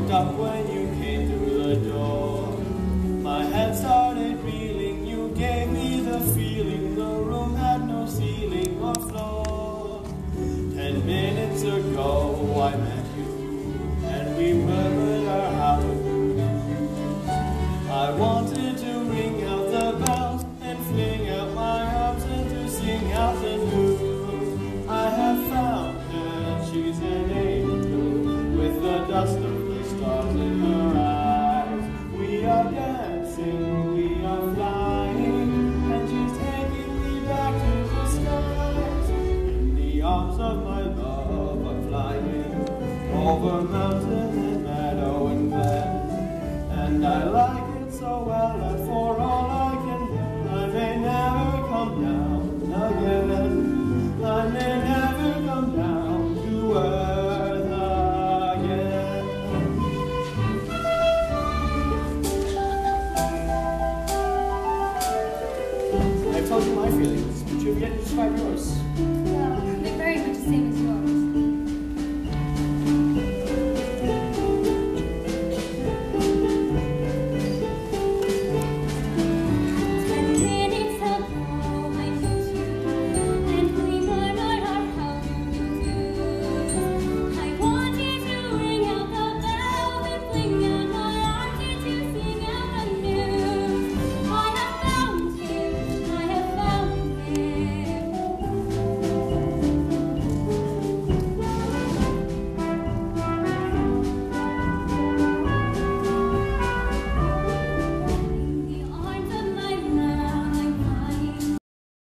looked up when you came through the door. My head started reeling, you gave me the feeling the room had no ceiling or floor. 10 minutes ago I met you, and we murmured our hallelujah. I wanted to ring out the bells and fling out my arms and to sing out the news. I have found her, she's an angel, with the dust of the stars in her eyes. We are dancing, we are flying, and she's taking me back to the skies. In the arms of my love I'm flying, over mountain and meadow and glen. And I like it so well that for all I can do, I may never come down again. I may never come down to earth again. I've told you my feelings, but you've yet to describe yours.